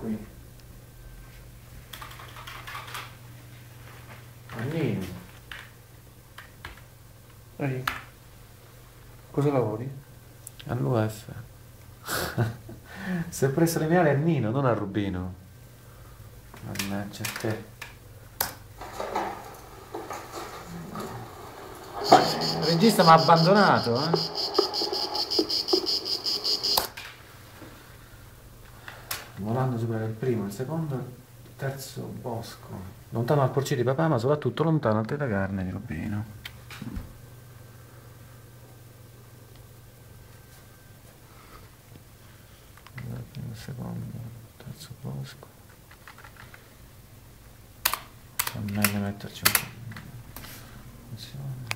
qui. Annini. Ehi, cosa lavori? All'UF. Si è preso le mele a Nino, non a Rubino. Mannaggia a te. Il regista mi ha abbandonato, eh? Volando sopra il primo, il secondo, il terzo bosco. Lontano dal porcino di papà, ma soprattutto lontano dal tè da carne di Rubino. Il secondo, il terzo bosco. È meglio metterci un po'. Attenzione.